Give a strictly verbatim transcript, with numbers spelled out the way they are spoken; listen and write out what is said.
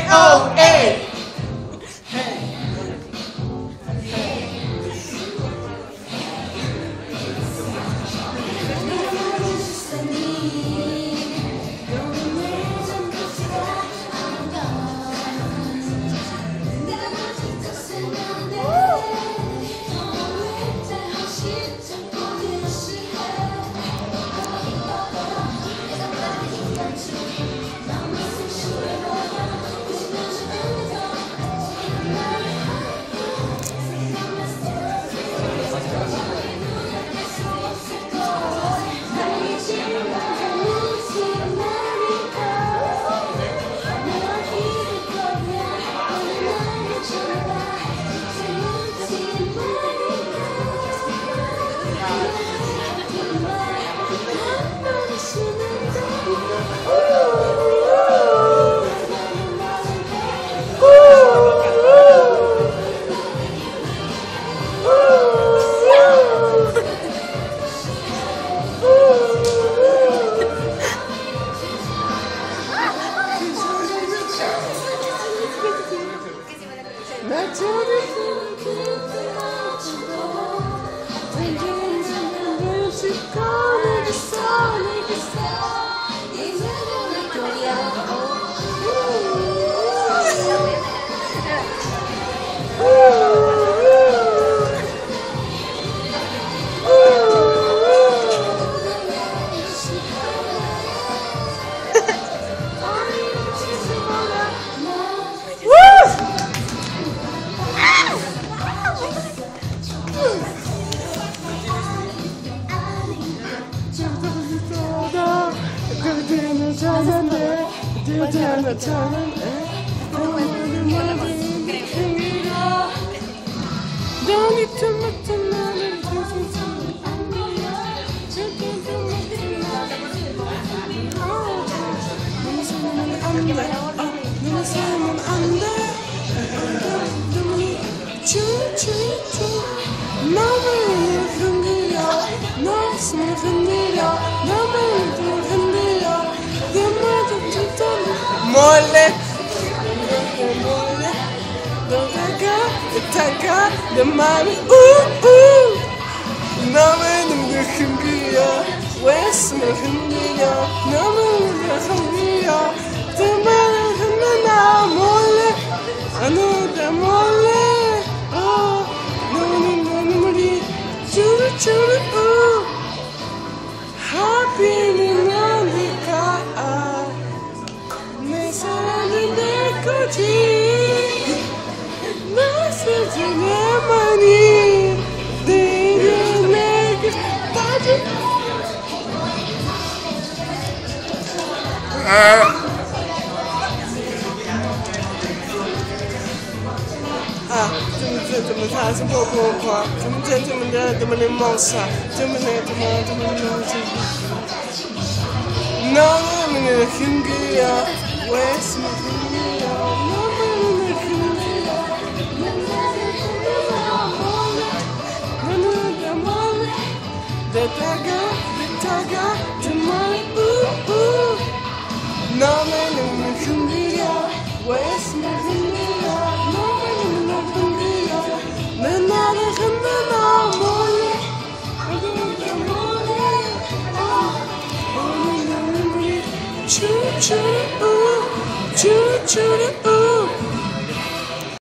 O A. Mole, mole, no taga, taga, the mommy, ooh ooh. 너무너무 흥기야, 왜 숨을 흔들려? 너무너무 흥기야, 너무너무 흔들려 몰래, 아무도 몰래. 어, 너는 눈물이 주르주르 우. 하필이면 너니까. 내 사랑은 내 거지. 나 쓰지 내 많이 내려 내게 빠져.啊，怎么这怎么他是破破垮，怎么这怎么的怎么的冒傻，怎么的怎么怎么的冒傻。너무너무 흥기야, 왜 숨을 흔들려? 너무너무 흥기야, 너무너무 몰래, 내다가 내다가 정말 우우. 너무너무 흥기야, 왜 숨을 흔들려? 너무너무 흥기야, 내 나를 흔들어 몰래, 너무너무 몰래. Choo choo, choo choo.